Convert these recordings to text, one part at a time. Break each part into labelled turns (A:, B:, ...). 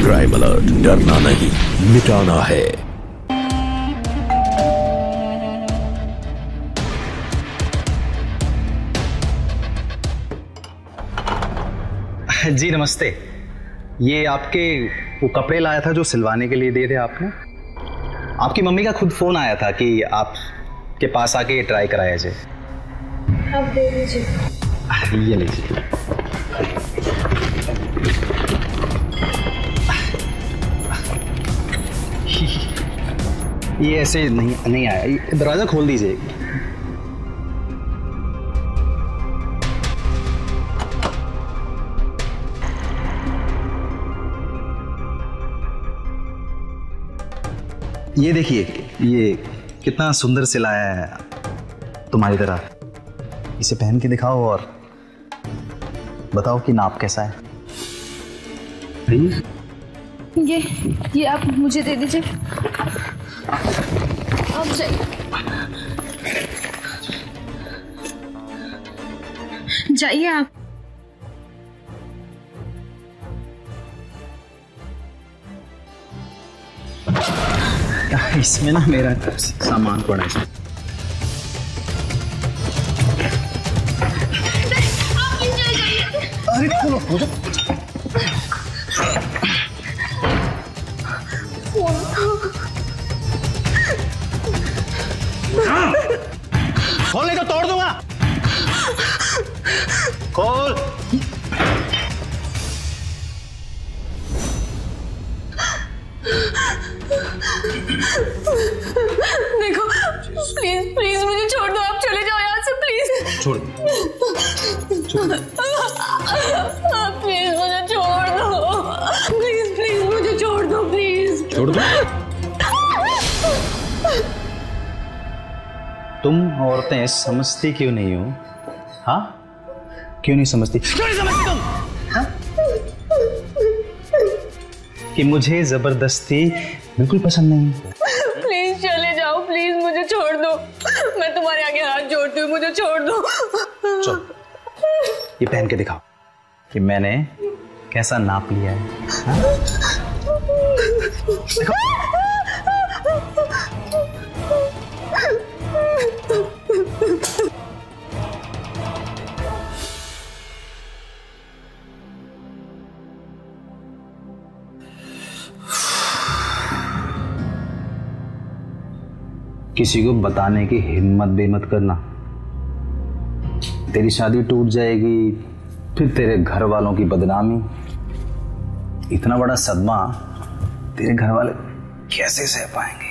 A: Crime alert, डरना नहीं, मिटाना है।
B: जी नमस्ते। ये आपके वो कपड़े लाया था जो सिलवाने के लिए दिए थे आपने। आपकी मम्मी का खुद फोन आया था कि आपके पास आके ट्राई कराया जाए।
C: आप दे दीजिए।
B: ये लीजिए। ये ऐसे नहीं आया, दरवाजा खोल दीजिए। ये देखिए, ये कितना सुंदर सिलाया है तुम्हारी तरह। इसे पहन के दिखाओ और बताओ कि नाप कैसा है।
C: ये आप मुझे दे दीजिए। आप जाइए आप।
B: इसमें ना मेरा सामान पड़ा है। अरे खोलो खोलो। खोल नहीं तो तोड़ दूंगा। खोल।
C: देखो प्लीज प्लीज मुझे छोड़ दो। आप चले जाओ यहाँ से प्लीज।
B: छोड़
C: प्लीज मुझे छोड़ दो। प्लीज प्लीज मुझे छोड़ दो प्लीज।
B: छोड़ दो। तुम औरतें समझती क्यों नहीं हो? हाँ, क्यों नहीं समझती? क्यों नहीं समझती तुम? हाँ? कि मुझे जबरदस्ती बिल्कुल पसंद नहीं।
C: प्लीज चले जाओ, प्लीज मुझे छोड़ दो। मैं तुम्हारे आगे हाथ जोड़ती हूँ, मुझे छोड़ दो।
B: चलो ये पहन के दिखाओ कि मैंने कैसा नाप लिया है। हाँ? देखो। किसी को बताने की हिम्मत भी मत करना। तेरी शादी टूट जाएगी, फिर तेरे घर वालों की बदनामी। इतना बड़ा सदमा तेरे घर वाले कैसे सह पाएंगे?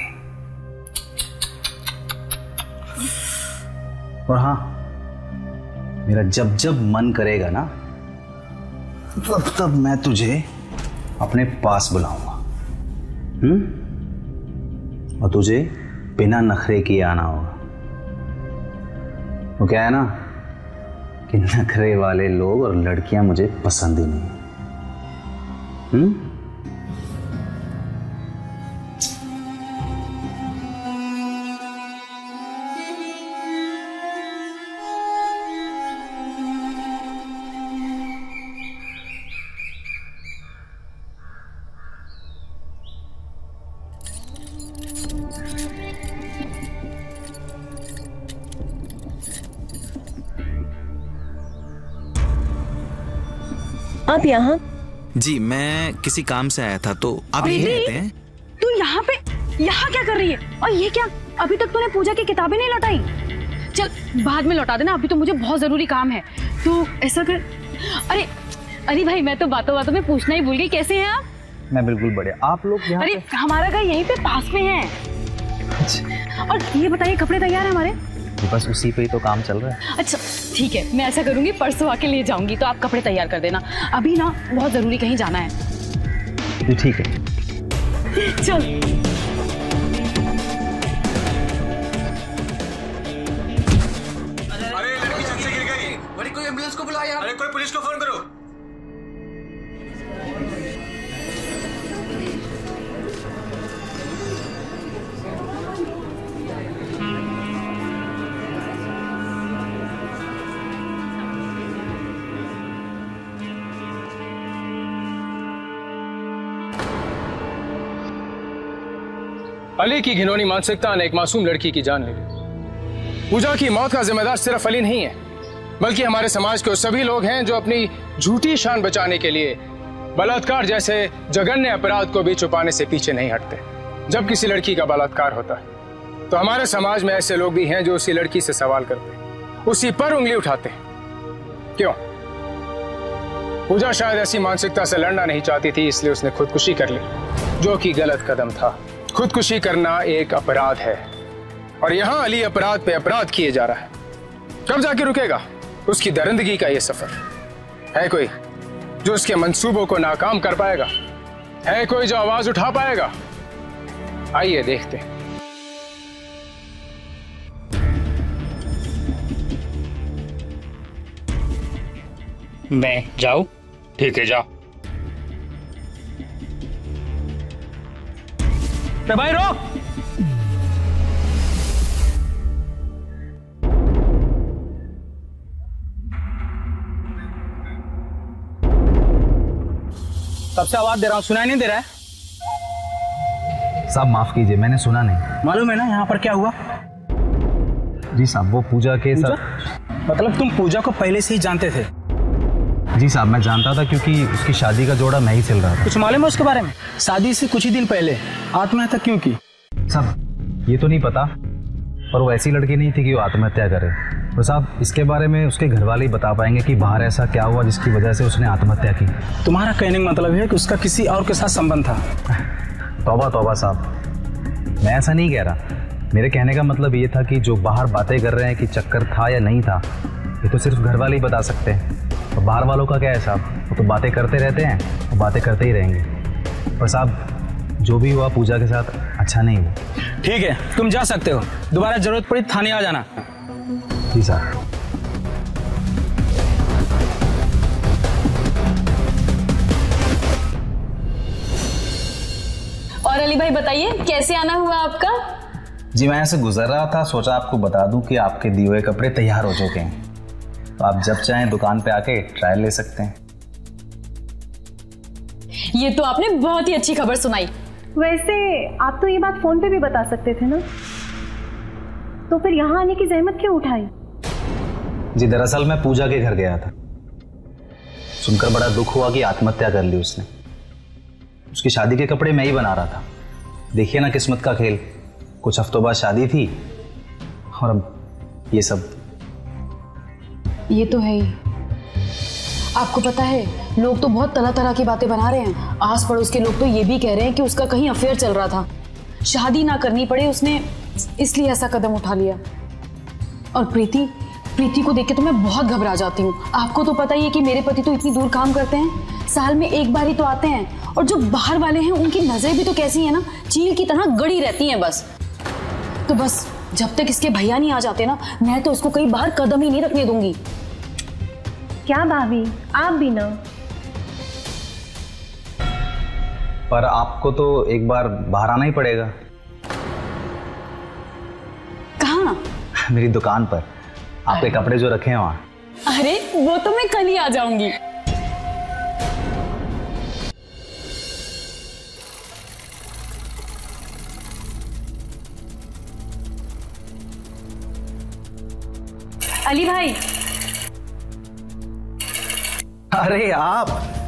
B: और हाँ, मेरा जब जब मन करेगा ना, तब तब मैं तुझे अपने पास बुलाऊंगा। और तुझे बिना नखरे किए आना होगा। वो क्या है ना कि नखरे वाले लोग और लड़कियां मुझे पसंद ही नहीं।
C: आप यहाँ?
D: जी मैं किसी काम से आया था, तो आप यहीं रहते हैं?
C: तू यहाँ क्या कर रही है? और ये क्या, अभी तक तूने पूजा की किताबें नहीं लौटाई? चल बाद में लौटा देना, अभी तो मुझे बहुत जरूरी काम है। तो ऐसा कर। अरे भाई, मैं तो बातों बातों में पूछना ही भूल गई, कैसे हैं आप?
B: मैं बिल्कुल बढ़िया। आप लोग यहाँ?
C: अरे हमारा घर यहीं पे पास में है। और ये बताइए, कपड़े तैयार है हमारे?
B: बस उसी पे ही तो काम चल रहा है।
C: अच्छा ठीक है, मैं ऐसा करूंगी, परसों आके ले जाऊंगी, तो आप कपड़े तैयार कर देना। अभी ना बहुत जरूरी कहीं जाना है।
B: ठीक है,
C: चल।
E: अरे लड़की छत से गिर गई। बड़ी कोई एम्बुलेंस को बुलाया। अरे कोई पुलिस को फोन करो।
F: अली की घिनौनी मानसिकता ने एक मासूम लड़की की जान ले ली। पूजा की मौत का जिम्मेदार सिर्फ अली नहीं है, बल्कि हमारे समाज के सभी लोग हैं जो अपनी झूठी शान बचाने के लिए बलात्कार जैसे जघन्य अपराध को भी छुपाने से पीछे नहीं हटते। जब किसी लड़की का बलात्कार होता है तो हमारे समाज में ऐसे लोग भी हैं जो उसी लड़की से सवाल करते हैं, उसी पर उंगली उठाते हैं। क्यों? पूजा शायद ऐसी मानसिकता से लड़ना नहीं चाहती थी, इसलिए उसने खुदकुशी कर ली, जो कि गलत कदम था। खुदकुशी करना एक अपराध है और यहाँ अली अपराध पे अपराध किए जा रहा है। कब जाके रुकेगा उसकी दरिंदगी का ये सफर? है कोई जो उसके मंसूबों को नाकाम कर पाएगा? है कोई जो आवाज उठा पाएगा? आइए देखते हैं।
G: मैं जाऊं? ठीक है, जाओ।
F: भाई रोक!
B: तब से आवाज दे रहा हूँ, सुनाई नहीं दे रहा है? साहब माफ कीजिए, मैंने सुना नहीं।
H: मालूम है ना यहाँ पर क्या हुआ?
B: जी साहब, वो पूजा के साथ।
H: मतलब तुम पूजा को पहले से ही जानते थे?
B: जी साहब, मैं जानता था क्योंकि उसकी शादी का जोड़ा मैं ही सिल रहा था।
H: कुछ मालूम है उसके बारे में? शादी से कुछ ही दिन पहले आत्महत्या क्यों की?
B: साहब ये तो नहीं पता, पर वो ऐसी लड़की नहीं थी कि वो आत्महत्या करे। तो साहब इसके बारे में उसके घर वाले ही बता पाएंगे कि बाहर ऐसा क्या हुआ जिसकी वजह से उसने आत्महत्या की।
H: तुम्हारा कहने का मतलब है कि उसका किसी और के साथ संबंध था?
B: तौबा तौबा साहब, मैं ऐसा नहीं कह रहा। मेरे कहने का मतलब ये था कि जो बाहर बातें कर रहे हैं कि चक्कर था या नहीं था, ये तो सिर्फ घर वाले ही बता सकते हैं। तो बाहर वालों का क्या है साहब, वो तो बातें करते रहते हैं और बातें करते ही रहेंगे। पर साहब जो भी हुआ पूजा के साथ अच्छा नहीं हुआ।
H: ठीक है, तुम जा सकते हो। दोबारा जरूरत पड़ी थाने आ जाना।
B: जी साहब।
C: और अली भाई बताइए कैसे आना हुआ आपका?
B: जी मैं ऐसे गुजर रहा था, सोचा आपको बता दूं कि आपके दिए हुए कपड़े तैयार हो चुके हैं, तो आप जब चाहें दुकान पे आके ट्रायल ले सकते हैं।
C: ये तो आपने बहुत ही अच्छी खबर सुनाई।
I: वैसे आप तो ये बात फोन पे भी बता सकते थे ना, तो फिर यहाँ आने की जहमत क्यों उठाई?
B: जी दरअसल मैं पूजा के घर गया था, सुनकर बड़ा दुख हुआ कि आत्महत्या कर ली उसने। उसकी शादी के कपड़े मैं ही बना रहा था। देखिए ना किस्मत का खेल, कुछ हफ्तों बाद शादी थी और अब ये सब।
C: ये तो है ही। आपको पता है लोग तो बहुत तरह तरह की बातें बना रहे हैं। आस पड़ोस के लोग तो ये भी कह रहे हैं कि उसका कहीं अफेयर चल रहा था, शादी ना करनी पड़े उसने इसलिए ऐसा कदम उठा लिया। और प्रीति को देख के तो मैं बहुत घबरा जाती हूँ। आपको तो पता ही है कि मेरे पति तो इतनी दूर काम करते हैं, साल में एक बार ही तो आते हैं। और जो बाहर वाले हैं उनकी नजरें भी तो कैसी है ना, चील की तरह गड़ी रहती हैं बस। तो बस जब तक इसके भैया नहीं आ जाते ना, मैं तो इसको कहीं बाहर कदम ही नहीं रखने दूंगी।
I: क्या भाभी, आप भी ना।
B: पर आपको तो एक बार बाहर आना ही पड़ेगा।
C: कहाँ?
B: मेरी दुकान पर, आपके कपड़े जो रखे हैं वहां।
C: अरे वो तो मैं कल ही आ जाऊंगी। अली भाई।
B: अरे आप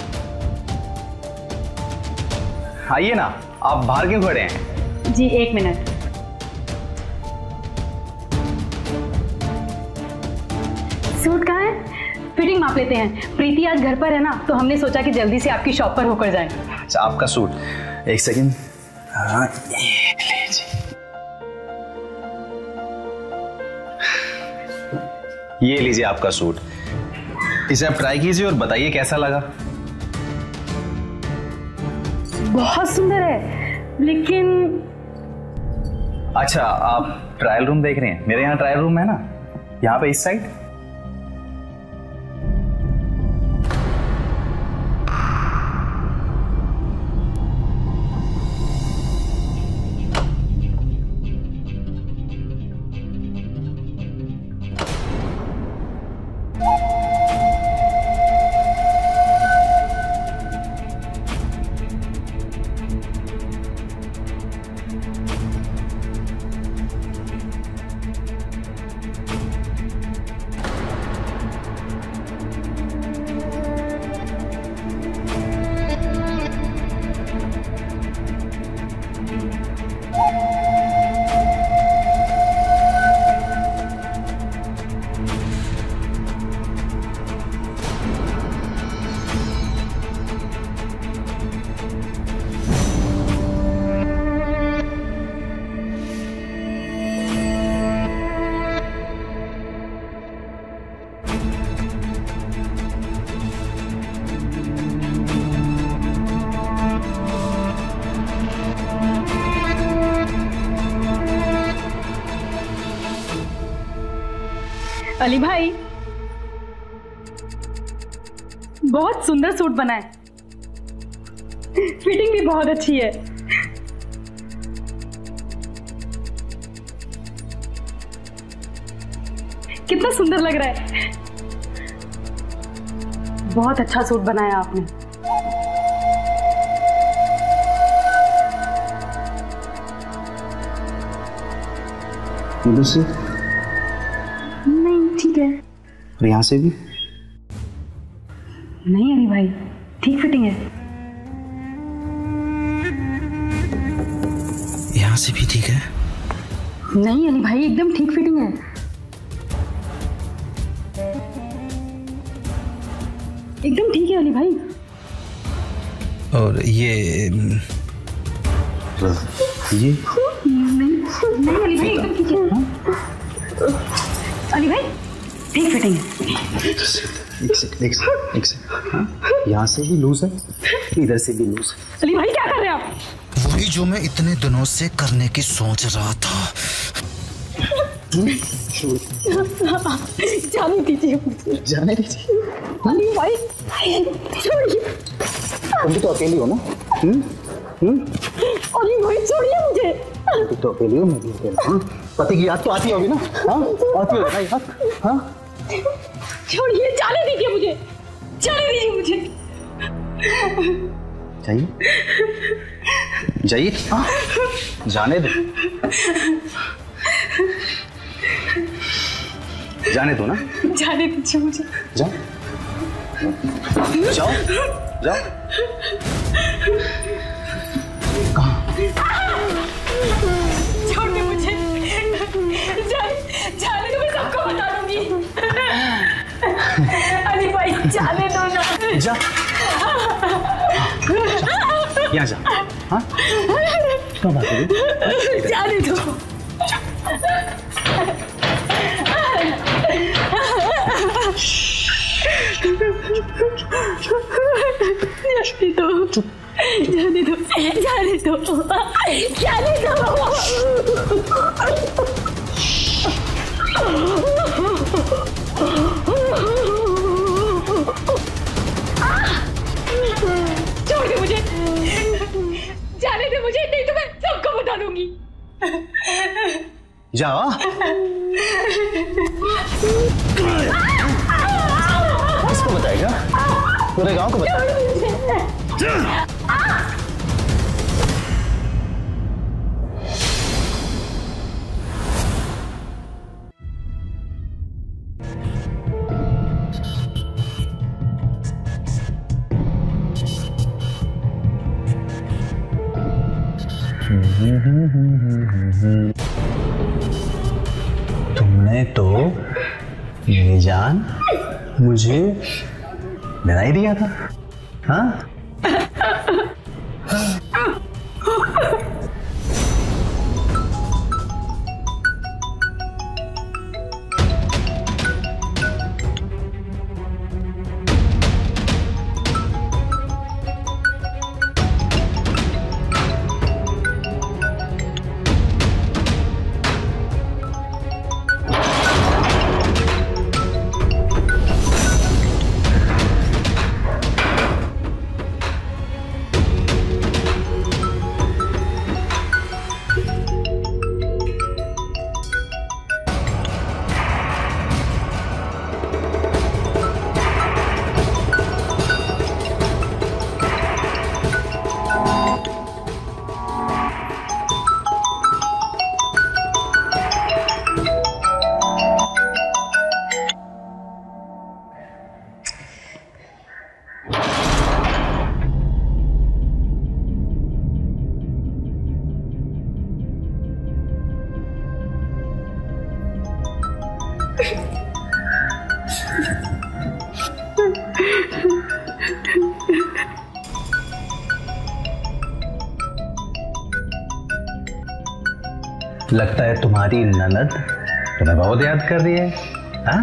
B: आइए ना, आप बाहर क्यों खड़े हैं?
I: जी एक मिनट। सूट कहाँ है? फिटिंग माप लेते हैं। प्रीति आज घर पर है ना, तो हमने सोचा कि जल्दी से आपकी शॉप पर होकर जाएं।
B: अच्छा आपका सूट, एक सेकंड। हाँ ये लीजिए आपका सूट, इसे आप ट्राई कीजिए और बताइए कैसा लगा।
I: बहुत सुंदर है, लेकिन
B: अच्छा आप ट्रायल रूम देख रहे हैं? मेरे यहाँ ट्रायल रूम है ना, यहाँ पे इस साइड।
I: अली भाई, बहुत सुंदर सूट बना है, फिटिंग भी बहुत अच्छी है। कितना सुंदर लग रहा है। बहुत अच्छा सूट बनाया आपने।
B: इधर से
I: नहीं, ठीक है।
B: और यहाँ से भी
I: नहीं अली भाई, ठीक फिटिंग है।
D: यहाँ से भी ठीक है।
I: नहीं अली भाई, एकदम ठीक फिटिंग है। एकदम ठीक है अली भाई।
D: और ये
I: नहीं अली भाई, एकदम ठीक है। अली भाई, ठीक फिटिंग है।
B: एक सेकंड। यहाँ से भी लूज है, इधर से भी लूज है।
I: अली भाई, क्या कर रहे हैं आप?
D: वही जो मैं इतने दिनों से करने की सोच रहा था।
I: जाने दीजिए मुझे।
B: जाने दीजिए।
I: अली भाई, छोड़िए।
B: तुम भी तो अकेली हो ना?
I: अली भाई, छोड़िए मुझे।
B: तुम तो अकेली हो, मैं भी अकेला हूँ। पति की याद तो आती होगी ना? हाँ, आती होगी ना? हाँ,
I: छोड़िए, जाने दीजिए मुझे, जाने दीजिए मुझे।
B: जाइए जाइए। जाने दो, जाने दो ना।
I: जाने दीजिए मुझे।
B: जाओ जाओ जाओ।
I: छोड़ दे मुझे, जाने दो, मैं सबको बता दूंगी। अली भाई, जाने दो ना।
B: जा, यहाँ जा। हाँ, क्या बात है?
I: जाने दो। जाने दो, जाने दो, जाने दो। छोड़ दे मुझे, जाने दे मुझे, नहीं तो मैं सबको बता दूंगी।
B: जाओ। किसको बताएगा? पूरे गांव को बताएगा। तुमने तो मेरी जान मुझे डरा ही दिया था। हाँ, लगता है तुम्हारी ननद तुम्हें बहुत याद कर रही है। हाँ,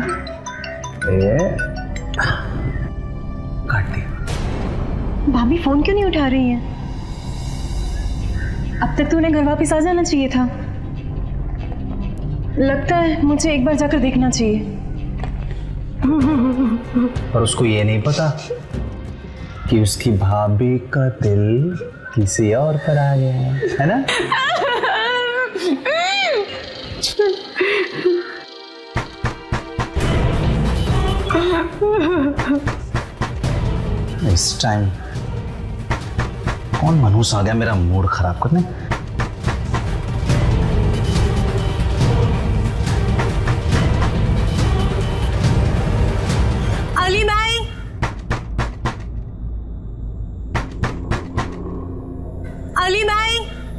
B: काट दिया।
J: भाभी फोन क्यों नहीं उठा रही है? अब तक तो उन्हें घर वापस आ जाना चाहिए था। लगता है मुझे एक बार जाकर देखना चाहिए।
B: पर उसको ये नहीं पता कि उसकी भाभी का दिल किसी और पर आ गया है ना? इस टाइम कौन मनहूस आ गया मेरा मूड खराब करने?
K: अली भाई, अली भाई,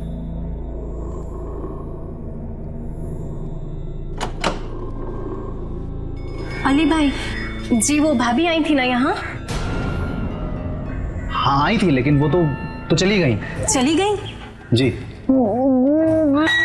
K: अली भाई जी, वो भाभी आई थी ना यहाँ?
B: हाँ आई थी, लेकिन वो तो चली गई।
K: चली गई
B: जी।